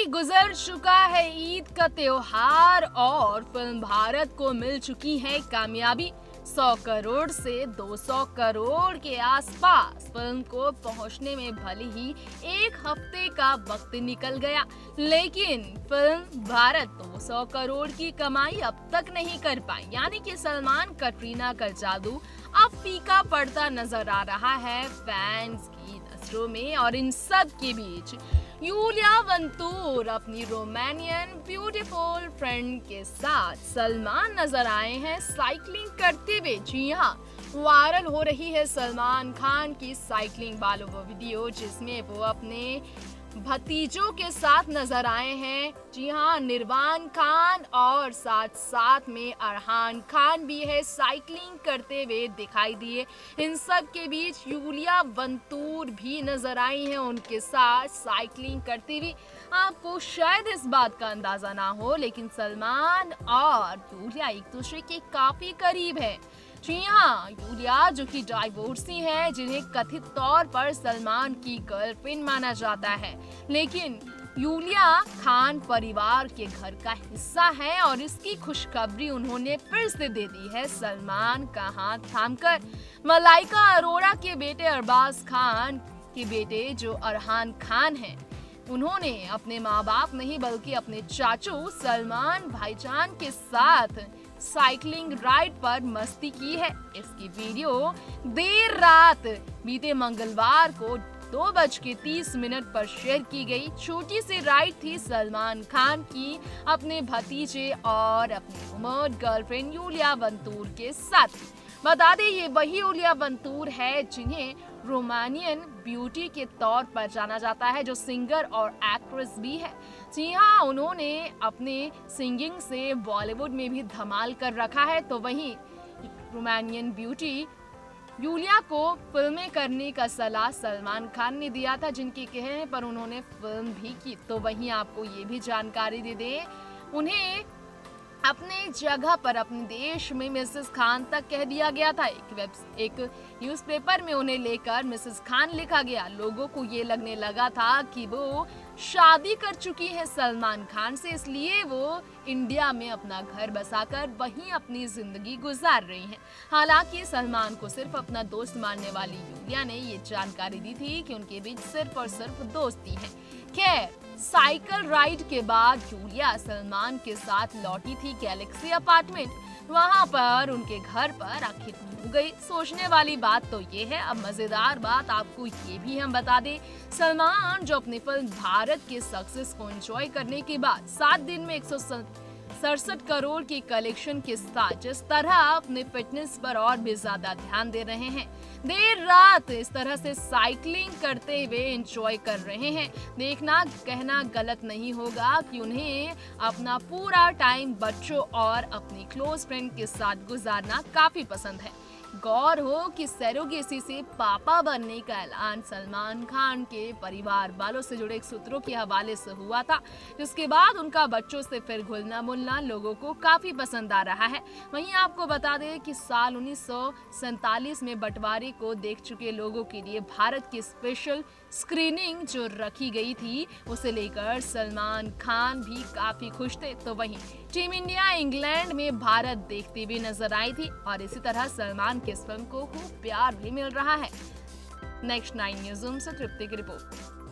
गुजर चुका है ईद का त्योहार और फिल्म भारत को मिल चुकी है कामयाबी। 100 करोड़ से 200 करोड़ के आसपास फिल्म को पहुंचने में भले ही एक हफ्ते का वक्त निकल गया, लेकिन फिल्म भारत 200 करोड़ की कमाई अब तक नहीं कर पाई। यानी कि सलमान कटरीना का जादू अब फीका पड़ता नजर आ रहा है फैंस की नजरों में। और इन सब के बीच यूलिया वंतूर अपनी रोमानियन ब्यूटीफुल फ्रेंड के साथ सलमान नजर आए हैं साइकिलिंग करते हुए। जी हाँ, वायरल हो रही है सलमान खान की साइकिलिंग वाला वो वीडियो, जिसमें वो अपने भतीजों के साथ नजर आए हैं। जी हाँ, निर्वाण खान और साथ साथ में अरहान खान भी है, साइकिलिंग करते हुए दिखाई दिए। इन सब के बीच यूलिया वंतूर भी नजर आई हैं उनके साथ साइकिलिंग करती हुई। आपको शायद इस बात का अंदाजा ना हो, लेकिन सलमान और यूलिया एक दूसरे के काफी करीब है। जी हाँ, यूलिया जो कि डाइवोर्सी है, जिन्हें कथित तौर पर सलमान की गर्लफ्रेंड माना जाता है, लेकिन यूलिया खान परिवार के घर का हिस्सा है और इसकी खुशखबरी उन्होंने फिर से दे दी है सलमान का हाथ थामकर। मलाइका अरोड़ा के बेटे अरबाज खान के बेटे जो अरहान खान हैं, उन्होंने अपने माँ बाप नहीं बल्कि अपने चाचू सलमान भाईजान के साथ साइकिलिंग राइड पर मस्ती की है। इसकी वीडियो देर रात बीते मंगलवार को 2:30 पर शेयर की गई। छोटी सी राइड थी सलमान खान की अपने भतीजे और अपनी उम्र गर्लफ्रेंड यूलिया वंतूर के साथ। बता दें, ये वही यूलिया वंतूर है जिन्हें रोमानियन ब्यूटी के तौर पर जाना जाता है, जो सिंगर और एक्ट्रेस भी है। जी हाँ, उन्होंने अपने सिंगिंग से बॉलीवुड में भी धमाल कर रखा है। तो वहीं रोमानियन ब्यूटी यूलिया को फिल्में करने का सलाह सलमान खान ने दिया था, जिनके कहने पर उन्होंने फिल्म भी की। तो वहीं आपको ये भी जानकारी दे दें, उन्हें अपने जगह पर अपने देश में मिसेस खान तक कह दिया गया था। एक न्यूज़पेपर में उन्हें लेकर मिसेस खान लिखा गया। लोगों को ये लगने लगा था कि वो शादी कर चुकी है सलमान खान से, इसलिए वो इंडिया में अपना घर बसाकर वहीं अपनी जिंदगी गुजार रही हैं। हालांकि सलमान को सिर्फ अपना दोस्त मानने वाली यूलिया ने ये जानकारी दी थी कि उनके बीच सिर्फ और सिर्फ दोस्ती है। खैर, साइकिल राइड के बाद यूलिया सलमान के साथ लौटी थी गैलेक्सी अपार्टमेंट। वहां पर उनके घर पर आखिर हो गई। सोचने वाली बात तो ये है। अब मजेदार बात आपको ये भी हम बता दें, सलमान जो अपनी फिल्म भारत के सक्सेस को एंजॉय करने के बाद 7 दिन में 167 करोड़ की कलेक्शन के साथ जिस तरह अपने फिटनेस पर और भी ज्यादा ध्यान दे रहे हैं, देर रात इस तरह से साइकिलिंग करते हुए एंजॉय कर रहे हैं, देखना कहना गलत नहीं होगा कि उन्हें अपना पूरा टाइम बच्चों और अपनी क्लोज फ्रेंड के साथ गुजारना काफी पसंद है। गौर हो कि सरोगेसी से पापा बनने का ऐलान सलमान खान के परिवार वालों से जुड़े सूत्रों के हवाले से हुआ था, जिसके बाद उनका बच्चों से फिर घुलना मिलना लोगों को काफी पसंद आ रहा है। वहीं आपको बता दें कि साल 1947 में बंटवारे को देख चुके लोगों के लिए भारत की स्पेशल स्क्रीनिंग जो रखी गई थी, उसे लेकर सलमान खान भी काफी खुश थे। तो वहीं टीम इंडिया इंग्लैंड में भारत देखते हुए नजर आई थी और इसी तरह सलमान की इस फिल्म को खूब प्यार भी मिल रहा है। नेक्स्ट 9 न्यूज़ से तृप्ति की रिपोर्ट।